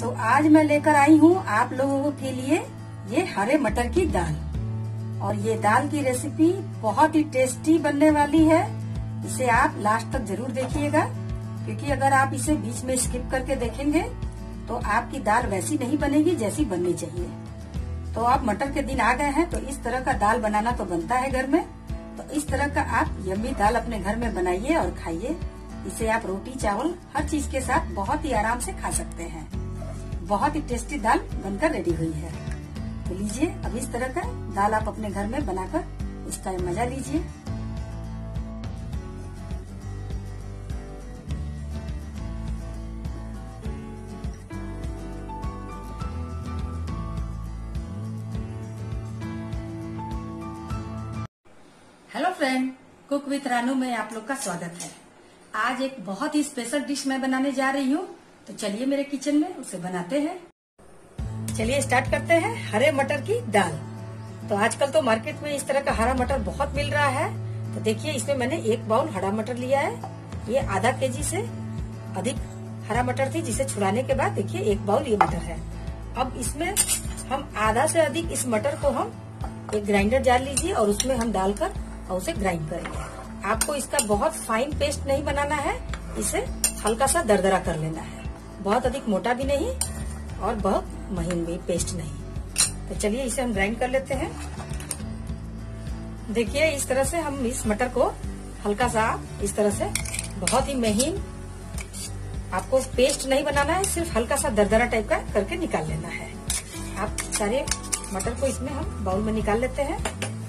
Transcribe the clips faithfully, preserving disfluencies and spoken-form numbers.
तो आज मैं लेकर आई हूँ आप लोगों के लिए ये हरे मटर की दाल। और ये दाल की रेसिपी बहुत ही टेस्टी बनने वाली है। इसे आप लास्ट तक जरूर देखिएगा, क्योंकि अगर आप इसे बीच में स्किप करके देखेंगे तो आपकी दाल वैसी नहीं बनेगी जैसी बननी चाहिए। तो अब मटर के दिन आ गए हैं, तो इस तरह का दाल बनाना तो बनता है घर में। तो इस तरह का आप यम्मी दाल अपने घर में बनाइए और खाइए। इसे आप रोटी चावल हर चीज के साथ बहुत ही आराम से खा सकते हैं। बहुत ही टेस्टी दाल बनकर रेडी हुई है। तो लीजिए, अब इस तरह का दाल आप अपने घर में बनाकर इसका मजा लीजिए। Hello friend, cook with Ranu में आप लोग का स्वागत है। आज एक बहुत ही स्पेशल डिश मैं बनाने जा रही हूँ, तो चलिए मेरे किचन में उसे बनाते हैं। चलिए स्टार्ट करते हैं हरे मटर की दाल। तो आजकल तो मार्केट में इस तरह का हरा मटर बहुत मिल रहा है। तो देखिए, इसमें मैंने एक बाउल हरा मटर लिया है। ये आधा केजी से अधिक हरा मटर थी, जिसे छुड़ाने के बाद देखिए एक बाउल ये मटर है। अब इसमें हम आधा से अधिक इस मटर को हम एक ग्राइंडर जार लीजिए और उसमें हम डालकर और उसे ग्राइंड करेंगे। आपको इसका बहुत फाइन पेस्ट नहीं बनाना है, इसे हल्का सा दरदरा कर लेना है। बहुत अधिक मोटा भी नहीं और बहुत महीन भी पेस्ट नहीं। तो चलिए इसे हम ग्राइंड कर लेते हैं। देखिए, इस तरह से हम इस मटर को हल्का सा इस तरह से बहुत ही महीन, आपको पेस्ट नहीं बनाना है, सिर्फ हल्का सा दरदरा टाइप का करके निकाल लेना है। आप सारे मटर को इसमें हम बाउल में निकाल लेते हैं।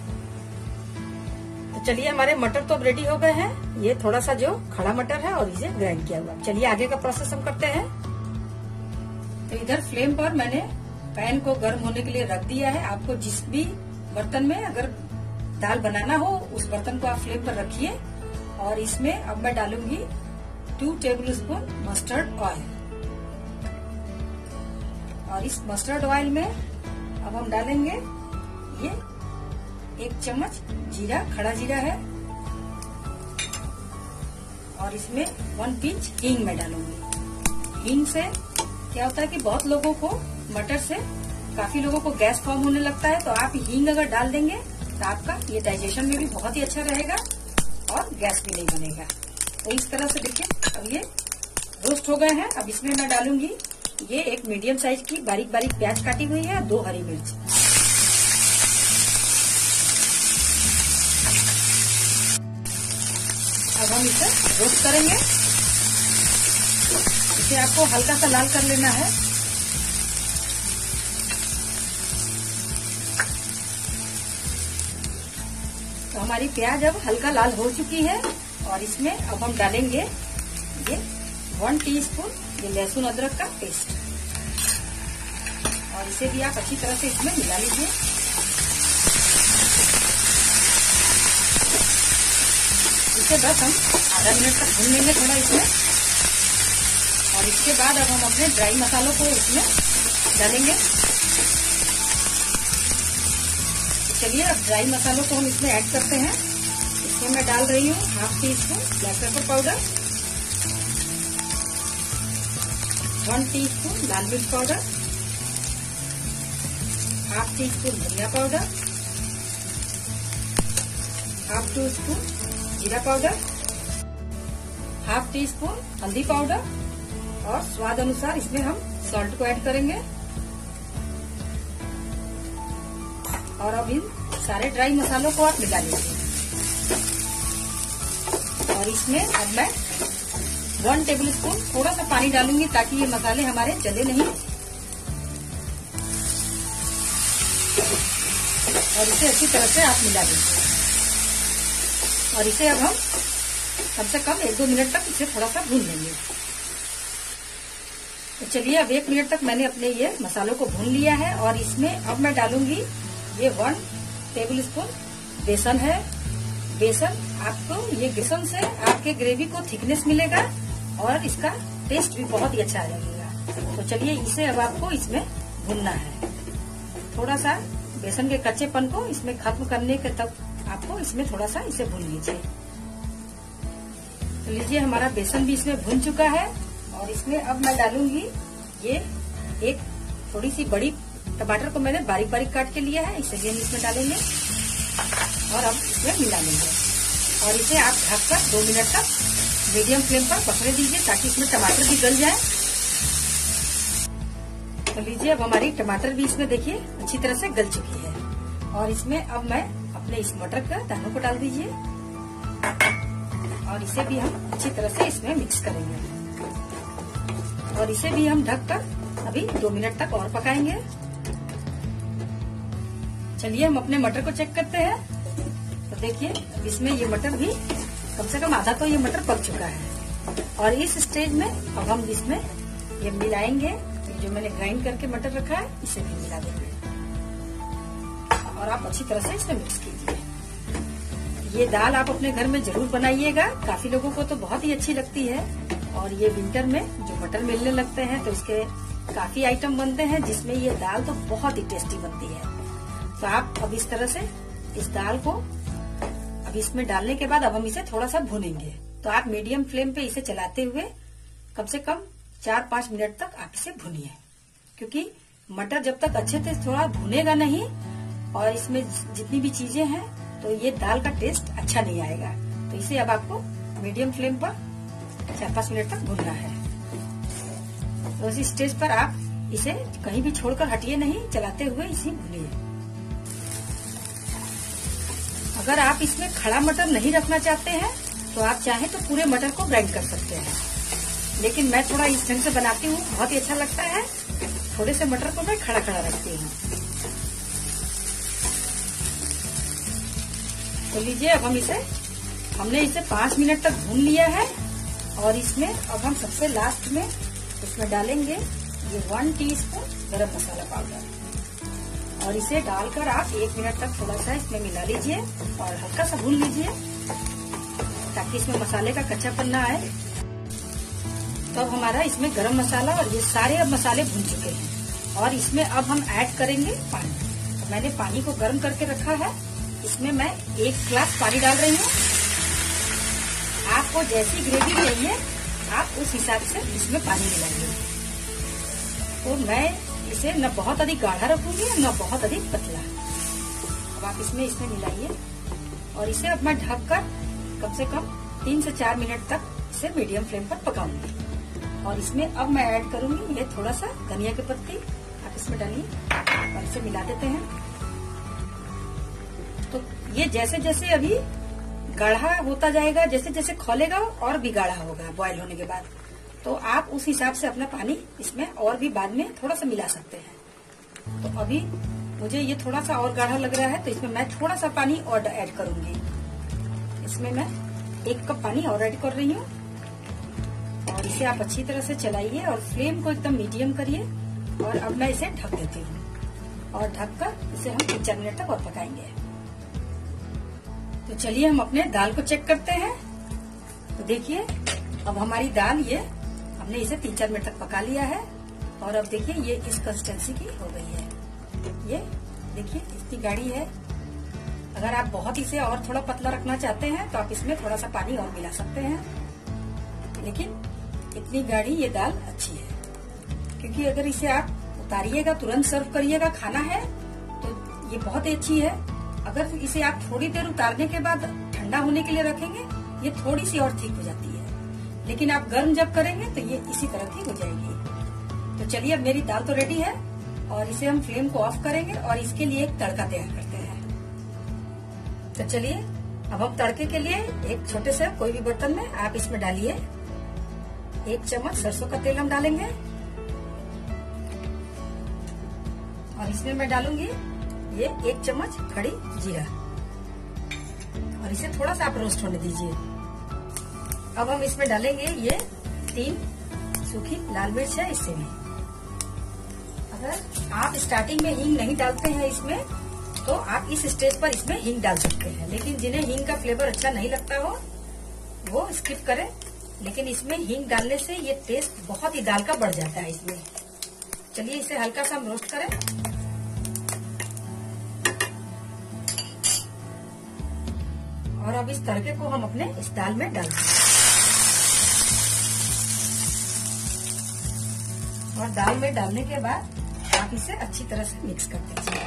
चलिए, हमारे मटर तो अब रेडी हो गए हैं। ये थोड़ा सा जो खड़ा मटर है और इसे ग्राइंड किया हुआ। चलिए आगे का प्रोसेस हम करते हैं। तो इधर फ्लेम पर मैंने पैन को गर्म होने के लिए रख दिया है। आपको जिस भी बर्तन में अगर दाल बनाना हो, उस बर्तन को आप फ्लेम पर रखिए। और इसमें अब मैं डालूंगी two tablespoon mustard oil. और इस मस्टर्ड ऑयल में अब हम डालेंगे ये एक चम्मच जीरा, खड़ा जीरा है। और इसमें वन पिंच हींग मैं डालूंगी। हींग से क्या होता है कि बहुत लोगों को मटर से काफी लोगों को गैस फॉर्म होने लगता है। तो आप हींग अगर डाल देंगे तो आपका ये डाइजेशन में भी बहुत ही अच्छा रहेगा और गैस भी नहीं बनेगा। तो इस तरह से देखिए, अब ये रोस्ट हो गए हैं। अब इसमें मैं डालूंगी ये एक मीडियम साइज की बारीक बारीक प्याज काटी हुई है, दो हरी मिर्च। अब हम इसे रोस्ट करेंगे। इसे आपको हल्का सा लाल कर लेना है। तो हमारी प्याज अब हल्का लाल हो चुकी है। और इसमें अब हम डालेंगे ये वन टीस्पून ये लहसुन अदरक का पेस्ट। और इसे भी आप अच्छी तरह से इसमें मिला लीजिए। इसे बस हम आधा मिनट तक भून लेंगे थोड़ा इसमें। और इसके बाद अब हम अपने ड्राई मसालों को इसमें डालेंगे। चलिए, अब ड्राई मसालों को हम इसमें ऐड करते हैं। इसमें मैं डाल रही हूँ half teaspoon black pepper powder, one teaspoon लाल मिर्च पाउडर, हाफ टी स्पून धनिया पाउडर, हाफ टी स्पून जीरा पाउडर, हाफ टी स्पून हल्दी पाउडर और स्वाद अनुसार इसमें हम सॉल्ट को ऐड करेंगे। और अब इन सारे ड्राई मसालों को आप मिला लीजिए। और इसमें अब मैं वन टेबल स्पून थोड़ा सा पानी डालूंगी, ताकि ये मसाले हमारे जले नहीं। और इसे अच्छी तरह से आप मिला लीजिए। और इसे अब हम कम से कम एक दो मिनट तक इसे थोड़ा सा भून लेंगे। तो चलिए, अब एक मिनट तक मैंने अपने ये मसालों को भून लिया है। और इसमें अब मैं डालूंगी ये वन टेबल स्पून बेसन है। बेसन आपको ये बेसन से आपके ग्रेवी को थिकनेस मिलेगा और इसका टेस्ट भी बहुत ही अच्छा लगेगा। तो चलिए, इसे अब आपको इसमें भूनना है। थोड़ा सा बेसन के कच्चेपन को इसमें खत्म करने के तक आपको इसमें थोड़ा सा इसे भून लीजिए। तो लीजिए, हमारा बेसन भी इसमें भून चुका है। और इसमें अब मैं डालूंगी ये एक थोड़ी सी बड़ी टमाटर को मैंने बारीक बारीक काट के लिया है, इसे भी हम इसमें डालेंगे और अब इसमें मिला लेंगे और इसे आप ढककर दो मिनट तक मीडियम फ्लेम पर पकने दीजिए ताकि इसमें टमाटर भी गल जाए। तो लीजिए, अब हमारी टमाटर भी इसमें देखिए अच्छी तरह से गल चुकी है और इसमें अब मैं अपने इस मटर का दानों को डाल दीजिए और इसे भी हम अच्छी तरह से इसमें मिक्स करेंगे और इसे भी हम ढककर अभी दो मिनट तक और पकाएंगे। चलिए हम अपने मटर को चेक करते हैं। तो देखिए, इसमें ये मटर भी कम से कम आधा तो ये मटर पक चुका है और इस स्टेज में अब हम इसमें ये मिलाएंगे जो मैंने ग्राइंड करके मटर रखा है, इसे भी मिला देंगे और आप अच्छी तरह से इसे मिक्स कीजिए। ये दाल आप अपने घर में जरूर बनाइएगा, काफी लोगों को तो बहुत ही अच्छी लगती है और ये विंटर में जो मटर मिलने लगते हैं तो इसके काफी आइटम बनते हैं जिसमें ये दाल तो बहुत ही टेस्टी बनती है। तो आप अब इस तरह से इस दाल को अब इसमें डालने के बाद अब हम इसे थोड़ा सा भूनेंगे। तो आप मीडियम फ्लेम पे इसे चलाते हुए कम से कम चार पांच मिनट तक आप इसे भूनिए, क्योंकि मटर जब तक अच्छे से थोड़ा भुनेगा नहीं और इसमें जितनी भी चीजें हैं तो ये दाल का टेस्ट अच्छा नहीं आएगा। तो इसे अब आपको मीडियम फ्लेम पर चार पांच मिनट तक भूनना है। तो इस स्टेज पर आप इसे कहीं भी छोड़कर हटिए नहीं, चलाते हुए इसे भूनिए। अगर आप इसमें खड़ा मटर नहीं रखना चाहते हैं तो आप चाहें तो पूरे मटर को ग्राइंड कर सकते हैं, लेकिन मैं थोड़ा इस ढंग से बनाती हूँ, बहुत ही अच्छा लगता है। थोड़े से मटर को मैं खड़ा खड़ा रखती हूँ। तो लीजिए, अब हम इसे हमने इसे पांच मिनट तक भून लिया है और इसमें अब हम सबसे लास्ट में इसमें डालेंगे ये वन टीस्पून गरम मसाला पाउडर और इसे डालकर आप एक मिनट तक थोड़ा सा इसमें मिला लीजिए और हल्का सा भून लीजिए ताकि इसमें मसाले का कच्चापन ना आए। तो अब हमारा इसमें गरम मसाला और ये सारे अब मसाले भून चुके हैं और इसमें अब हम ऐड करेंगे पानी। तो मैंने पानी को गर्म करके रखा है, इसमें मैं एक गिलास पानी डाल रही हूँ। आपको जैसी ग्रेवी चाहिए आप उस हिसाब से इसमें पानी मिलाइए। तो मैं इसे न बहुत अधिक गाढ़ा रखूंगी न बहुत अधिक पतला। अब आप इसमें इसमें मिलाइए और इसे अब मैं ढककर कम से कम तीन से चार मिनट तक इसे मीडियम फ्लेम पर पकाऊंगी। और इसमें अब मैं ऐड करूंगी ये थोड़ा सा धनिया की पत्ती, आप इसमें डालिए और इसे मिला देते हैं। तो ये जैसे जैसे अभी गाढ़ा होता जाएगा, जैसे जैसे खोलेगा और भी गाढ़ा होगा बॉयल होने के बाद, तो आप उस हिसाब से अपना पानी इसमें और भी बाद में थोड़ा सा मिला सकते हैं। तो अभी मुझे ये थोड़ा सा और गाढ़ा लग रहा है तो इसमें मैं थोड़ा सा पानी और ऐड करूंगी। इसमें मैं एक कप पानी और ऐड कर रही हूँ और इसे आप अच्छी तरह से चलाइए और फ्लेम को एकदम मीडियम करिए। और अब मैं इसे ढक देती हूँ और ढककर इसे हम तीन चार मिनट तक और पकाएंगे। तो चलिए हम अपने दाल को चेक करते हैं। तो देखिए, अब हमारी दाल ये हमने इसे तीन चार मिनट तक पका लिया है और अब देखिए ये इस कंसिस्टेंसी की हो गई है। ये देखिए इतनी गाढ़ी है। अगर आप बहुत इसे और थोड़ा पतला रखना चाहते हैं तो आप इसमें थोड़ा सा पानी और मिला सकते हैं, लेकिन इतनी गाढ़ी ये दाल अच्छी है, क्योंकि अगर इसे आप उतारिएगा तुरंत सर्व करिएगा, खाना है तो ये बहुत ही अच्छी है। अगर इसे आप थोड़ी देर उतारने के बाद ठंडा होने के लिए रखेंगे ये थोड़ी सी और ठीक हो जाती है, लेकिन आप गर्म जब करेंगे तो ये इसी तरह की हो जाएगी। तो चलिए, अब मेरी दाल तो रेडी है और इसे हम फ्लेम को ऑफ करेंगे और इसके लिए एक तड़का तैयार करते हैं। तो चलिए, अब हम तड़के के लिए एक छोटे से कोई भी बर्तन में आप इसमें डालिए एक चम्मच सरसों का तेल हम डालेंगे और इसमें मैं डालूंगी ये एक चम्मच खड़ी जीरा और इसे थोड़ा सा आप रोस्ट होने दीजिए। अब हम इसमें डालेंगे ये तीन सूखी लाल मिर्च है, इससे भी। अगर आप स्टार्टिंग में हींग नहीं डालते हैं इसमें तो आप इस स्टेज पर इसमें हींग डाल सकते हैं, लेकिन जिन्हें हींग का फ्लेवर अच्छा नहीं लगता हो वो स्किप करें। लेकिन इसमें हींग डालने से ये टेस्ट बहुत ही दाल का बढ़ जाता है इसमें। चलिए, इसे हल्का सा हम रोस्ट करें और अब इस तड़के को हम अपने इस दाल में डाल दें। और दाल में डालने के बाद आप इसे अच्छी तरह से मिक्स कर दीजिए।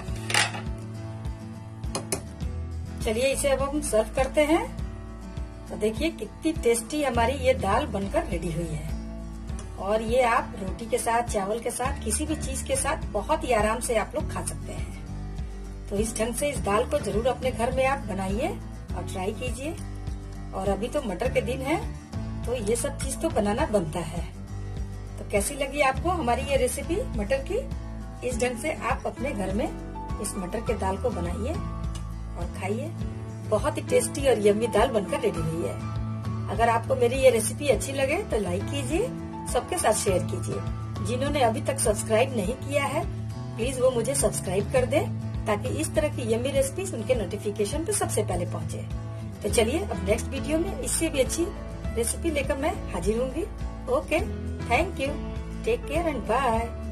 चलिए इसे अब हम सर्व करते हैं। तो देखिए कितनी टेस्टी हमारी ये दाल बनकर रेडी हुई है। और ये आप रोटी के साथ, चावल के साथ, किसी भी चीज के साथ बहुत ही आराम से आप लोग खा सकते हैं। तो इस ढंग से इस दाल को जरूर अपने घर में आप बनाइए और ट्राई कीजिए। और अभी तो मटर के दिन है तो ये सब चीज तो बनाना बनता है। तो कैसी लगी आपको हमारी ये रेसिपी मटर की? इस ढंग से आप अपने घर में इस मटर के दाल को बनाइए और खाइए। बहुत ही टेस्टी और यम्मी दाल बनकर रेडी हुई है। अगर आपको मेरी ये रेसिपी अच्छी लगे तो लाइक कीजिए, सबके साथ शेयर कीजिए। जिन्होंने अभी तक सब्सक्राइब नहीं किया है प्लीज वो मुझे सब्सक्राइब कर दे, ताकि इस तरह की यम्मी रेसिपीज उनके नोटिफिकेशन पे सबसे पहले पहुंचे। तो चलिए अब नेक्स्ट वीडियो में इससे भी अच्छी रेसिपी लेकर मैं हाजिर होंगी। Okay, thank you, take care and bye.